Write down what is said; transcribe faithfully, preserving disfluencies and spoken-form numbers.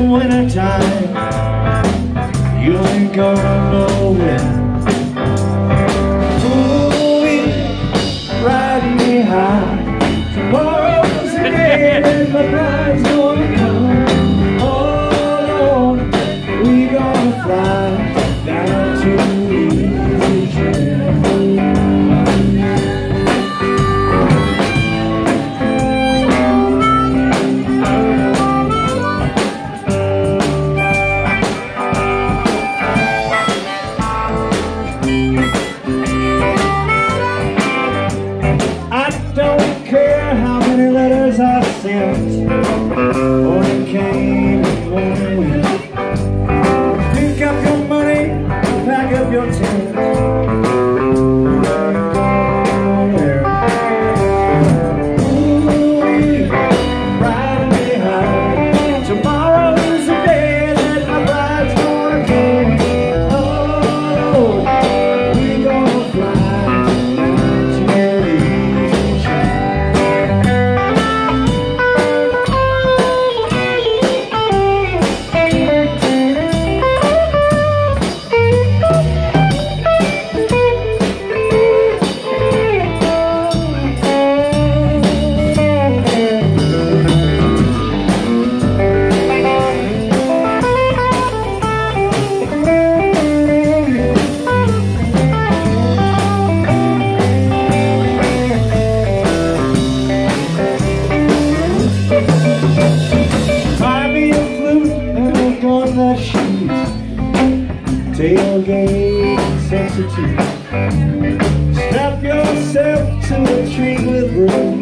wintertime, you ain't going nowhere. Ooh, riding me high. Tomorrow's the day that my bride's gonna come. Oh Lord, we gonna fly down to I sent, or it came in one week. Pick up your money, pack up your tent. Ooh, riding me high. Tomorrow's the day that my bride's gonna come. Oh, we gonna fly to the tailgate substitute. Strap yourself to a tree with room.